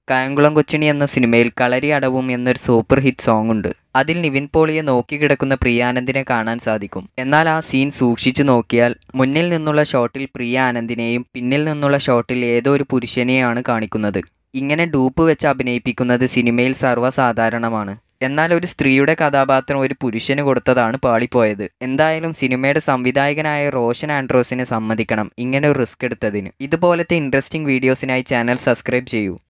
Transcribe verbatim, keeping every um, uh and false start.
കായംകുളം കൊച്ചുണ്ണി എന്ന സിനിമയിൽ കളരി അടവും എന്നൊരു സൂപ്പർ ഹിറ്റ് സോങ് ഉണ്ട്. അതിൽ നിവിൻ പോളിയെ നോക്കിക്കിടക്കുന്ന പ്രിയാനന്ദിനെ കാണാൻ സാധിക്കും. എന്നാൽ ആ സീൻ സൂക്ഷിച്ചു നോക്കിയാൽ മുന്നിൽ നിന്നുള്ള ഷോട്ടിൽ പ്രിയ ആനന്ദിനെയും പിന്നിൽ നിന്നുള്ള ഷോട്ടിൽ ഏതോ ഒരു പുരുഷനെയാണ് കാണിക്കുന്നത്. ഇങ്ങനെ ഡൂപ്പ് വെച്ച് അഭിനയിപ്പിക്കുന്നത് സിനിമയിൽ സർവ്വസാധാരണമാണ്. എന്നാൽ ഒരു സ്ത്രീയുടെ കഥാപാത്രം ഒരു പുരുഷന് കൊടുത്തതാണ് പാളിപ്പോയത്. എന്തായാലും സിനിമയുടെ സംവിധായകനായ റോഷൻ ആൻഡ്രോസിനെ സമ്മതിക്കണം ഇങ്ങനെ ഒരു റിസ്ക് എടുത്തതിന്. ഇതുപോലത്തെ ഇൻട്രസ്റ്റിംഗ് വീഡിയോസിനായി ചാനൽ സബ്സ്ക്രൈബ് ചെയ്യൂ.